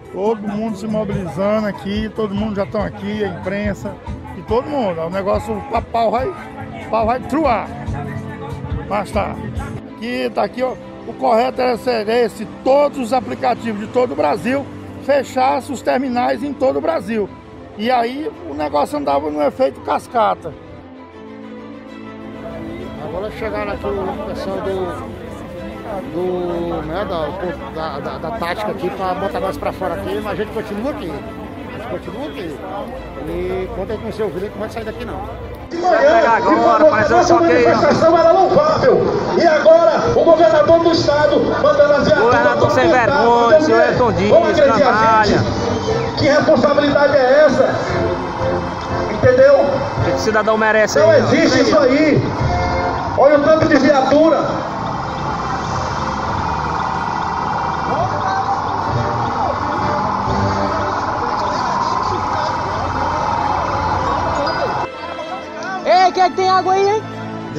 Todo mundo se mobilizando aqui, todo mundo já estão aqui, a imprensa e todo mundo. O negócio, o pau vai truar. Mas tá. Aqui, ó. O correto é esse, todos os aplicativos de todo o Brasil fechassem os terminais em todo o Brasil. E aí o negócio andava no efeito cascata. Agora chegaram aqui o pessoal da tática aqui para botar nós para fora aqui, mas a gente continua aqui. E quando eles não se ouvirem, não vai sair daqui não. Agora, mas essa manifestação era louvável. E agora, o governador do estado mandando as viaturas. Governador sem vergonha, senhor Ayrton Dias, canalha. Que responsabilidade é essa? Entendeu? O que o cidadão merece aí? Não existe isso aí. Olha o tanto de viatura. Ei, quem é que tem água aí, hein?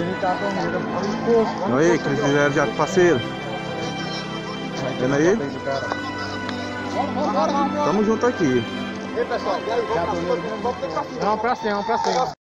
Aí, que eles fizeram já, parceiro. Vendo aí? Tamo junto aqui. E aí, pessoal, vamos pra cima.